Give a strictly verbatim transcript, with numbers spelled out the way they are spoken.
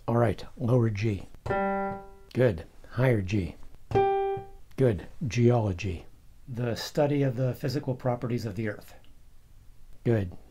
All right, lower G. Good. Higher G. Good. Geology. The study of the physical properties of the Earth. Good.